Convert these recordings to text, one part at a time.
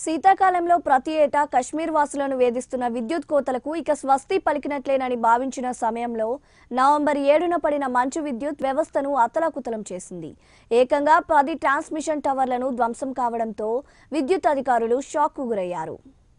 శీతాకాలంలో ప్రతి ఏటా కశ్మీర్ వాసులను వేధిస్తున్న విద్యుత్ కోతలకు ఇక స్వస్తి పలికినట్లేనని భావించిన సమయంలో నవంబర్ 7న పడిన మంచు విద్యుత్ వ్యవస్థను అతలాకుతలం చేసింది. ఏకంగా 10 ట్రాన్స్మిషన్ టవర్లను ధ్వంసం కావడంతో విద్యుత్ అధికారులు షాక్కు గురయ్యారు.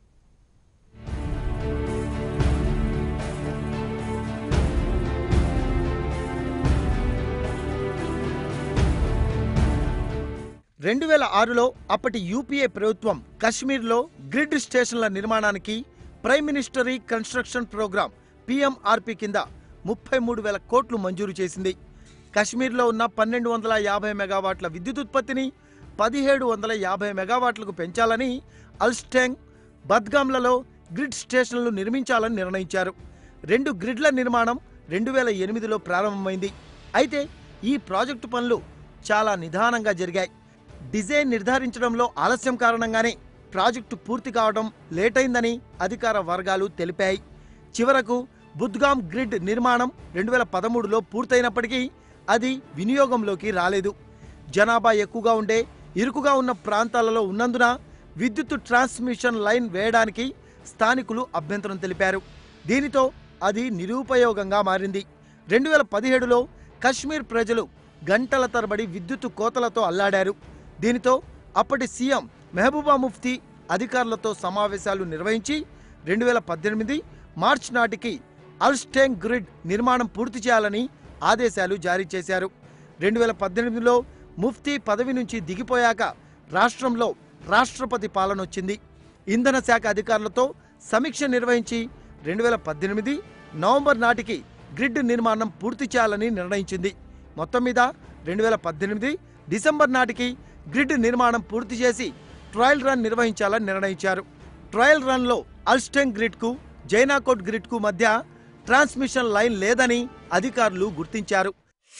రెండు 2006లో అప్పటి యూపీఏ ప్రభుత్వం కశ్మీర్లో గ్రిడ్ స్టేషన్ల నిర్మాణానికి prime minister construction programme PMRP కింద 33,000 కోట్లు మంజూరు చేసింది. కశ్మీర్లో ఉన్న 1250 మెగావాట్ల విద్యుత్ ఉత్పత్తిని 1750 మెగావాట్లకు పెంచాలని అల్స్టెంగ్, బద్గామ్లలో గ్రిడ్ స్టేషన్లు నిర్మించాలని నిర్ణయించారు. 2 గ్రిడ్ల నిర్మాణం 2008లో ప్రారంభమైంది. అయితే ఈ ప్రాజెక్టు పనులు చాలా నిదానంగా జరిగాయి. డిజైన్ నిర్ధారించడంలో ఆలస్యం కారణంగానే ప్రాజెక్టు పూర్తి కావడం లేటైందని అధికార వర్గాలు తెలిపాయి. చివరకు బుద్గామ్ గ్రిడ్ నిర్మాణం 2013లో పూర్తయినప్పటికీ అది వినియోగంలోకి రాలేదు. జనాభా ఎక్కువగా ఉండే ఇరుకుగా ఉన్న ప్రాంతాలలో ఉన్నందున విద్యుత్ ట్రాన్స్మిషన్ లైన్ వేయడానికి స్థానికులు అభ్యంతరం తెలిపారు. దీనితో అది నిరుపయోగంగా మారింది. 2017లో కశ్మీర్ ప్రజలు గంటల తరబడి విద్యుత్ కోతలతో అల్లాడారు. దీనితో అప్పటి సీఎం మెహబూబా ముఫ్తీ అధికారులతో సమావేశాలు నిర్వహించి 2018 మార్చి నాటికి అల్స్టెంగ్ గ్రిడ్ నిర్మాణం పూర్తి చేయాలని ఆదేశాలు జారీ చేశారు. 2018లో ముఫ్తీ పదవి నుంచి దిగిపోయాక రాష్ట్రంలో రాష్ట్రపతి పాలన వచ్చింది. ఇంధన శాఖ అధికారులతో సమీక్ష నిర్వహించి 2018 నవంబర్ నాటికి గ్రిడ్ నిర్మాణం పూర్తి చేయాలని నిర్ణయించింది. మొత్తం మీద 2018 డిసెంబర్ నాటికి గ్రిడ్ నిర్మాణం పూర్తి చేసి ట్రయల్ రన్ నిర్వహించాలని నిర్ణయించారు. ట్రయల్ రన్లో అల్స్టెంగ్ గ్రిడ్కు జైనాకోట్ గ్రిడ్కు మధ్య ట్రాన్స్మిషన్ లైన్ లేదని అధికారులు గుర్తించారు.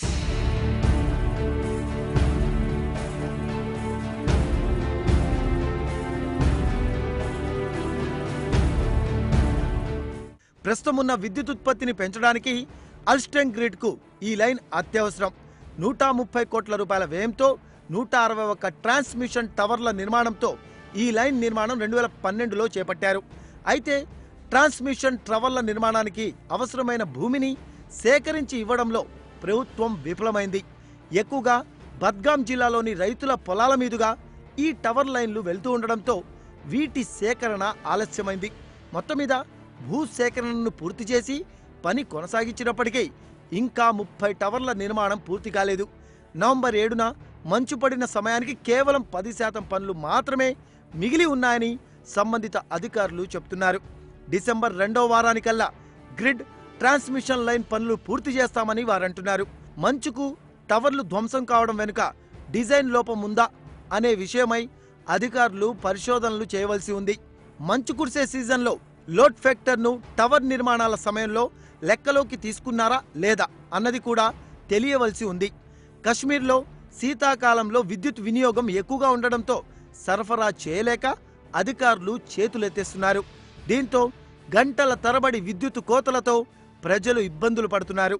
ప్రస్తుతం ఉన్న విద్యుత్ ఉత్పత్తిని పెంచడానికి అల్స్టెంగ్ గ్రిడ్కు ఈ లైన్ అత్యవసరం. 130 కోట్ల రూపాయల వ్యయంతో 161 ట్రాన్స్మిషన్ టవర్ల నిర్మాణంతో ఈ లైన్ నిర్మాణం 2012లో చేపట్టారు. అయితే ట్రాన్స్మిషన్ టవర్ల నిర్మాణానికి అవసరమైన భూమిని సేకరించి ఇవ్వడంలో ప్రభుత్వం విఫలమైంది. ఎక్కువగా బద్గామ్ జిల్లాలోని రైతుల పొలాల మీదుగా ఈ టవర్ లైన్లు వెళ్తూ ఉండడంతో వీటి సేకరణ ఆలస్యమైంది. మొత్తం మీద భూ సేకరణను పూర్తి చేసి పని కొనసాగించినప్పటికీ ఇంకా 30 టవర్ల నిర్మాణం పూర్తి కాలేదు. నవంబర్ 7న మంచు పడిన సమయానికి కేవలం 10% పనులు మాత్రమే మిగిలి ఉన్నాయని సంబంధిత అధికారులు చెబుతున్నారు. డిసెంబర్ 2వ వారానికల్లా గ్రిడ్ ట్రాన్స్మిషన్ లైన్ పనులు పూర్తి చేస్తామని వారంటున్నారు. మంచుకు టవర్లు ధ్వంసం కావడం వెనుక డిజైన్ లోపం ఉందా అనే విషయమై అధికారులు పరిశోధనలు చేయవలసి ఉంది. మంచు కురిసే సీజన్లో లోడ్ ఫ్యాక్టర్ను టవర్ నిర్మాణాల సమయంలో లెక్కలోకి తీసుకున్నారా లేదా అన్నది కూడా తెలియవలసి ఉంది. కశ్మీర్లో శీతాకాలంలో విద్యుత్ వినియోగం ఎక్కువగా ఉండడంతో సరఫరా చేయలేక అధికారులు చేతులెత్తేస్తున్నారు. దీంతో గంటల తరబడి విద్యుత్ కోతలతో ప్రజలు ఇబ్బందులు పడుతున్నారు.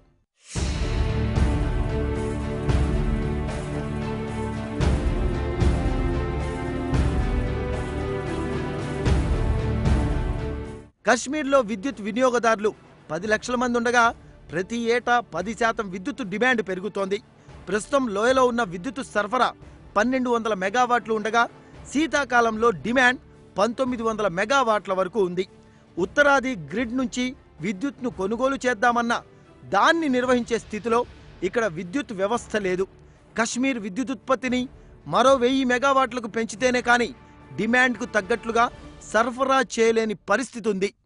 కశ్మీర్లో విద్యుత్ వినియోగదారులు 10 లక్షల మంది ఉండగా ప్రతి ఏటా 10% విద్యుత్ డిమాండ్ పెరుగుతోంది. ప్రస్తుతం లోయలో ఉన్న విద్యుత్ సరఫరా 1200 మెగావాట్లు ఉండగా శీతాకాలంలో డిమాండ్ 1900 మెగావాట్ల వరకు ఉంది. ఉత్తరాది గ్రిడ్ నుంచి విద్యుత్ను కొనుగోలు చేద్దామన్నా దాన్ని నిర్వహించే స్థితిలో ఇక్కడ విద్యుత్ వ్యవస్థ లేదు. కశ్మీర్ విద్యుత్ ఉత్పత్తిని మరో 1000 మెగావాట్లకు పెంచితేనే కానీ డిమాండ్కు తగ్గట్లుగా సరఫరా చేయలేని పరిస్థితి ఉంది.